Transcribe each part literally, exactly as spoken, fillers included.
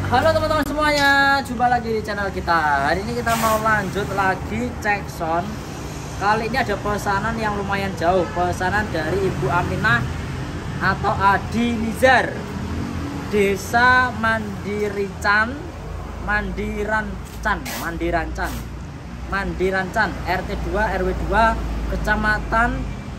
Halo teman-teman semuanya, jumpa lagi di channel kita. Hari ini kita mau lanjut lagi cek sound. Kali ini ada pesanan yang lumayan jauh, pesanan dari Ibu Aminah atau Adi Nizar, Desa Mandirican, Mandirancan, Mandirancan, Mandirancan, R T dua R W dua, Kecamatan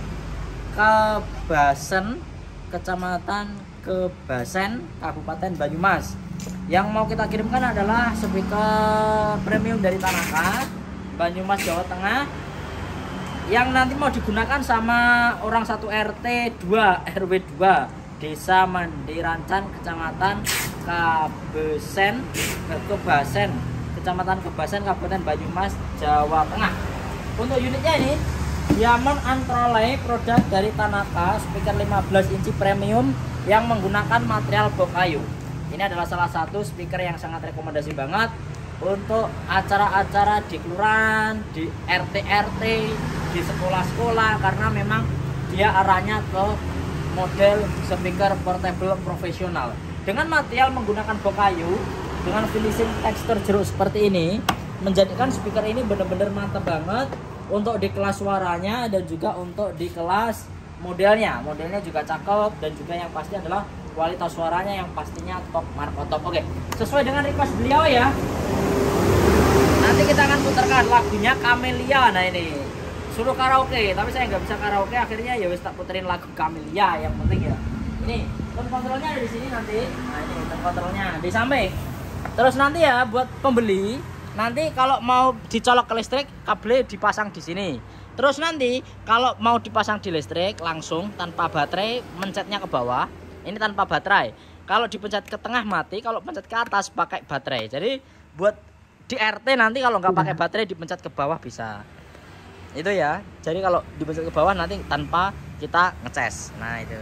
Kebasen, Kecamatan Kebasen, Kabupaten Banyumas. Yang mau kita kirimkan adalah speaker premium dari Tanaka, Banyumas, Jawa Tengah, yang nanti mau digunakan sama orang satu R T dua R W dua, Desa Mandirancan, Kecamatan Kabesen, Kebasen, Kecamatan Kebasen, Kabupaten Banyumas, Jawa Tengah. Untuk unitnya ini Diamond Antroley, produk dari Tanaka, speaker lima belas inci premium yang menggunakan material bok kayu. Ini adalah salah satu speaker yang sangat rekomendasi banget untuk acara-acara di kelurahan, di R T R T, di sekolah-sekolah, karena memang dia arahnya ke model speaker portable profesional. Dengan material menggunakan bok kayu, dengan finishing tekstur jeruk seperti ini, menjadikan speaker ini benar-benar mantap banget untuk di kelas suaranya dan juga untuk di kelas modelnya. Modelnya juga cakep dan juga yang pasti adalah kualitas suaranya yang pastinya top marko top. Oke, sesuai dengan request beliau ya, nanti kita akan putarkan lagunya Camellia. Nah ini suruh karaoke, tapi saya nggak bisa karaoke, akhirnya ya wis tak puterin lagu Camellia yang penting ya. Ini tone kontrolnya ada di sini nanti. Nah ini tone kontrolnya di samping. Terus nanti ya buat pembeli, nanti kalau mau dicolok ke listrik, kabel dipasang di sini. Terus nanti kalau mau dipasang di listrik langsung tanpa baterai, mencetnya ke bawah. Ini tanpa baterai. Kalau dipencet ke tengah mati, kalau pencet ke atas pakai baterai. Jadi buat di R T nanti kalau nggak pakai baterai dipencet ke bawah bisa. Itu ya. Jadi kalau dipencet ke bawah nanti tanpa kita ngecas. Nah itu.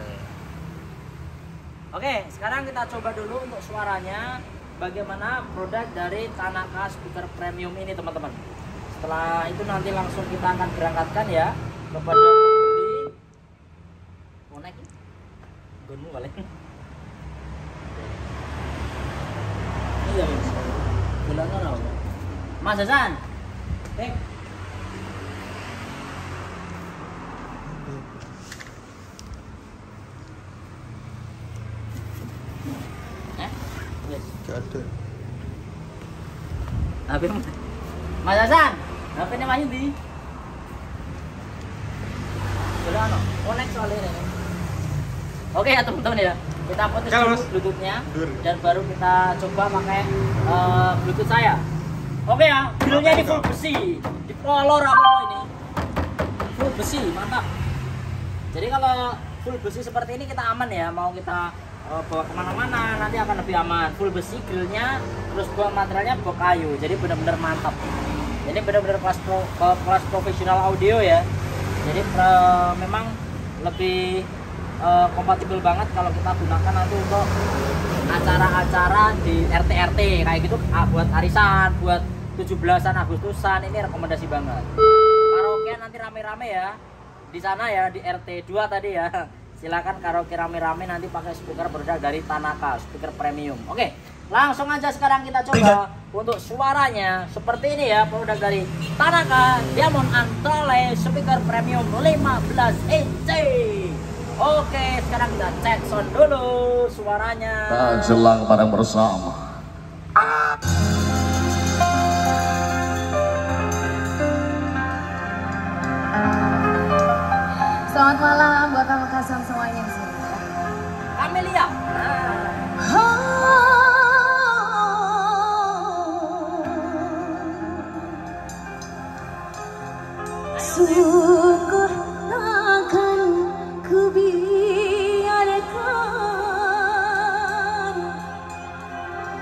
Oke, sekarang kita coba dulu untuk suaranya bagaimana produk dari Tanaka speaker premium ini teman-teman. Setelah itu nanti langsung kita akan berangkatkan ya kepada pembeli. Konek. Gunmu balik. Iya mas. Bulan orang. Mas Hasan. Tek. Eh? Yes. Gak ada. H P Mas Hasan. H P-nya Mas di. Bulan ono. Konek soalnya ini. Oke ya teman-teman ya, kita putus dulu bluetoothnya dan baru kita coba pakai uh, bluetooth saya. Oke ya, grillnya ini full besi, di kolor apa ini, full besi, mantap. Jadi kalau full besi seperti ini kita aman ya, mau kita uh, bawa kemana-mana nanti akan lebih aman. Full besi grillnya, terus buat materialnya bok kayu, jadi benar-benar mantap. Ini benar-benar kelas pro, kelas profesional audio ya. Jadi uh, memang lebih Uh, kompatibel banget kalau kita gunakan nanti untuk acara-acara di R T R T kayak gitu, ah, buat arisan, buat tujuh belasan Agustusan, ini rekomendasi banget. Karaoke nanti rame-rame ya di sana ya, di R T dua tadi ya. Silakan karaoke rame-rame nanti pakai speaker produk dari Tanaka, speaker premium. Oke, langsung aja sekarang kita coba untuk suaranya seperti ini ya, produk dari Tanaka Diamond Antroley speaker premium lima belas inci. Oke, sekarang kita cek sound dulu suaranya. Kita jelang bareng bersama. Selamat malam buat kamu kasih semuanya di sini. Camellia. Sungguh takkan ku biarkan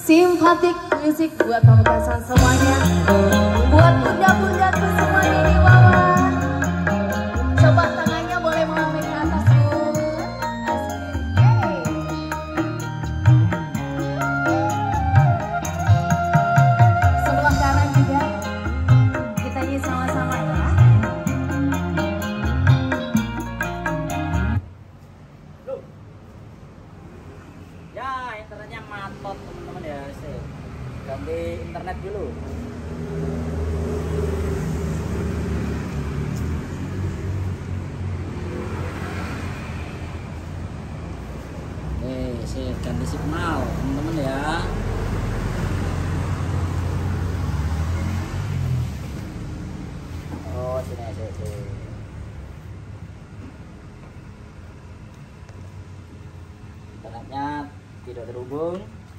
Simpatik musik buat pamekasan semuanya, buat bunda-bundaku semuanya di bawah. Coba tangannya boleh melambaikan ke atas bu. Asik. Hey. Sebelah kanan juga kita nyanyi sama-sama ya. Ya, internetnya matot teman-teman ya. Sih. Ganti internet dulu. Oke, sih ganti signal teman-teman ya. Oh, sini sini. sini. Internetnya tidak terhubung.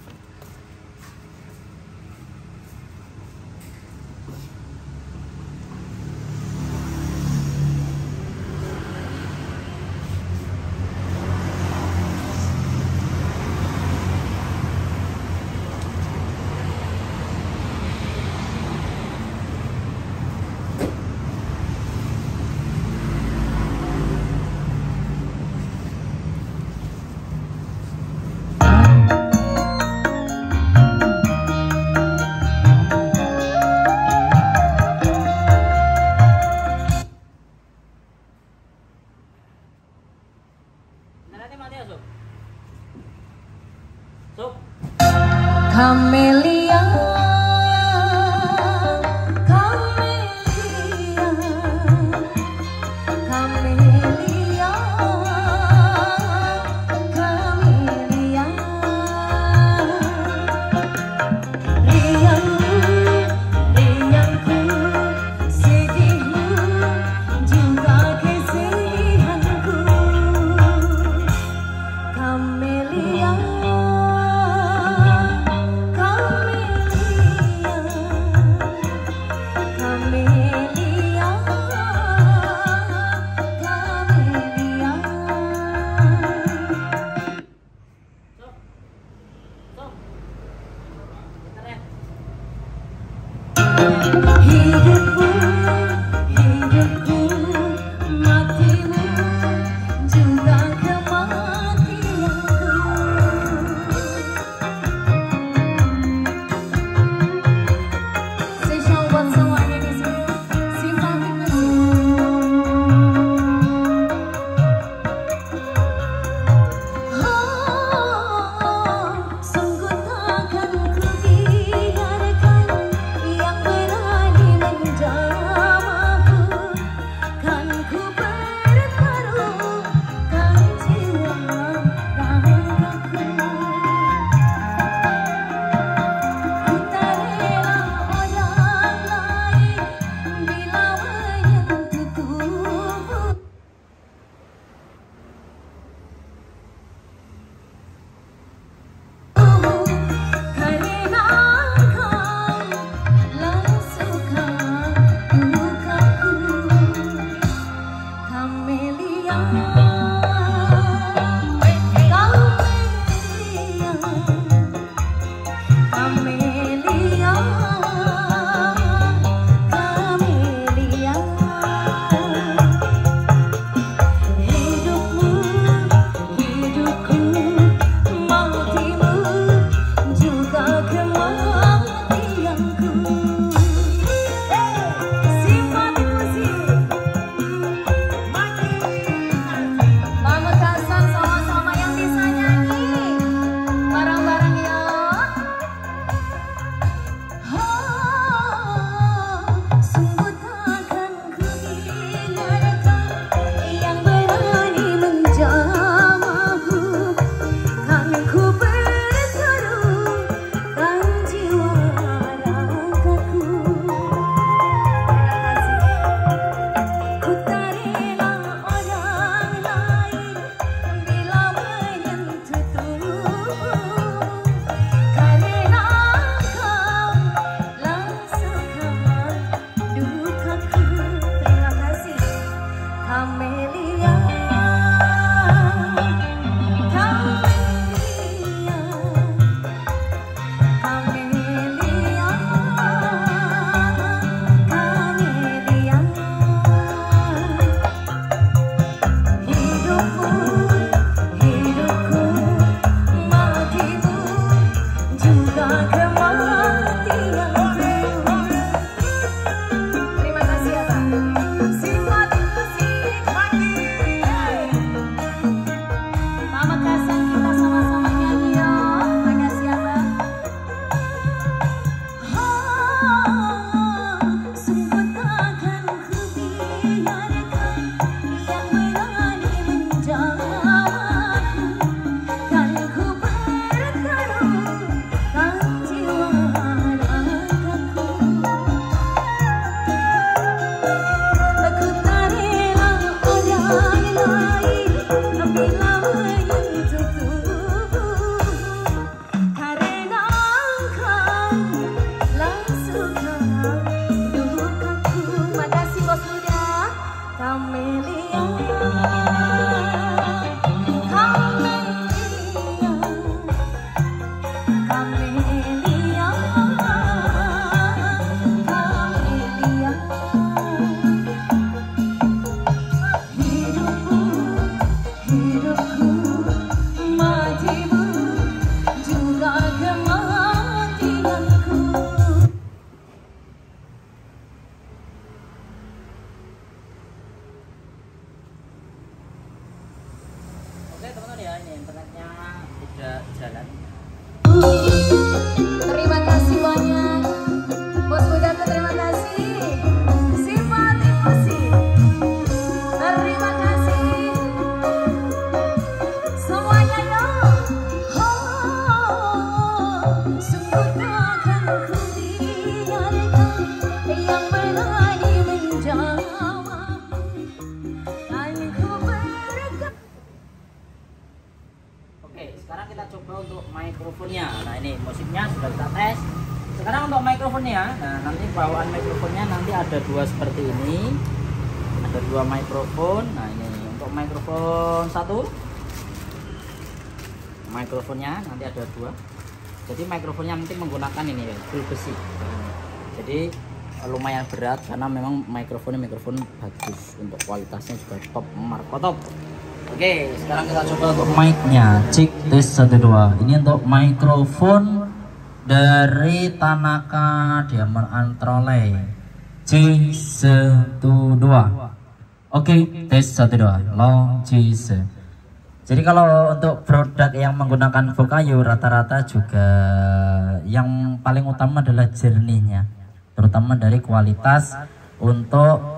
Internetnya mati ya, Sob? Sob? Kamelia, Kamelia, Kamelia, Kamelia. Riangku, riangku, sedihmu juga kesedihanku. Kamelia, Kamelia. Oke teman-teman ya, ini internetnya udah jalan. Terima kasih banyak Bos Budaku, terima kasih Simpati Musik, terima kasih semuanya ya. Oh, sungguh takkan ku biarkan yang berani menjawab dan ku berkata. Oke, sekarang kita coba untuk mikrofonnya. Nah ini musiknya sudah kita tes. Sekarang untuk mikrofonnya, nah nanti bawaan mikrofonnya nanti ada dua seperti ini. Ada dua mikrofon. Nah ini untuk mikrofon satu, mikrofonnya nanti ada dua. Jadi mikrofonnya nanti menggunakan ini ya, full besi. Jadi lumayan berat karena memang mikrofonnya mikrofon bagus, untuk kualitasnya juga top, markotop. Oke, sekarang kita coba untuk mic-nya. Cek tes satu dua. Ini untuk mikrofon dari Tanaka Diamond Antrole C satu dua. Oke, tes satu dua. Long C. Jadi kalau untuk produk yang menggunakan Vokayo rata-rata juga yang paling utama adalah jernihnya, terutama dari kualitas untuk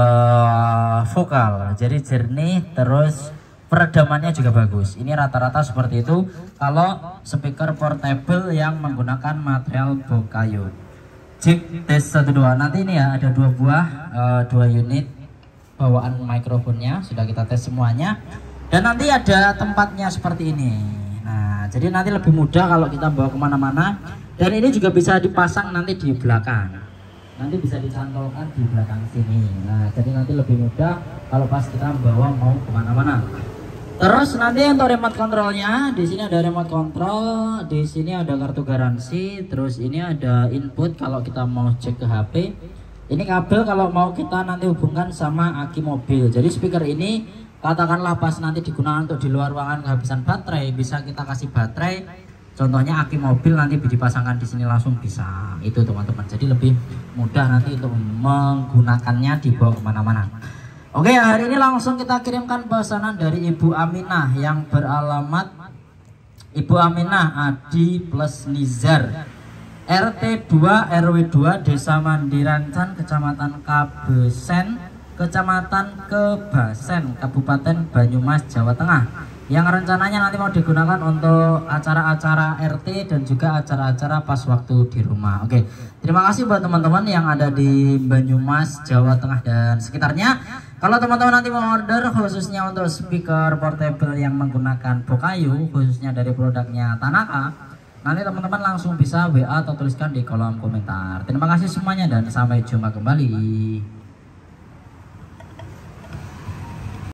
uh, vokal. Jadi jernih, terus peredamannya juga bagus. Ini rata-rata seperti itu kalau speaker portable yang menggunakan material Vokayo. Cek tes satu dua. Nanti ini ya ada dua buah uh, dua unit bawaan mikrofonnya sudah kita tes semuanya, dan nanti ada tempatnya seperti ini. Nah jadi nanti lebih mudah kalau kita bawa kemana-mana, dan ini juga bisa dipasang nanti di belakang, nanti bisa dicantolkan di belakang sini. Nah jadi nanti lebih mudah kalau pas kita bawa mau kemana-mana. Terus nanti untuk remote controlnya, di sini ada remote control, di sini ada kartu garansi, terus ini ada input kalau kita mau cek ke H P. Ini kabel kalau mau kita nanti hubungkan sama aki mobil. Jadi speaker ini katakanlah pas nanti digunakan untuk di luar ruangan kehabisan baterai, bisa kita kasih baterai. Contohnya aki mobil nanti dipasangkan di sini langsung bisa. Itu teman-teman. Jadi lebih mudah nanti untuk menggunakannya dibawa kemana-mana. Oke, hari ini langsung kita kirimkan pesanan dari Ibu Aminah yang beralamat Ibu Aminah Adi plus Nizar, R T dua R W dua, Desa Mandirancan, Kecamatan Kabesen, Kecamatan Kebasen, Kabupaten Banyumas, Jawa Tengah, yang rencananya nanti mau digunakan untuk acara-acara R T dan juga acara-acara pas waktu di rumah. Oke, terima kasih buat teman-teman yang ada di Banyumas, Jawa Tengah dan sekitarnya. Kalau teman-teman nanti mau order khususnya untuk speaker portable yang menggunakan Vokayo, khususnya dari produknya Tanaka, nanti teman-teman langsung bisa W A atau tuliskan di kolom komentar. Terima kasih semuanya dan sampai jumpa kembali.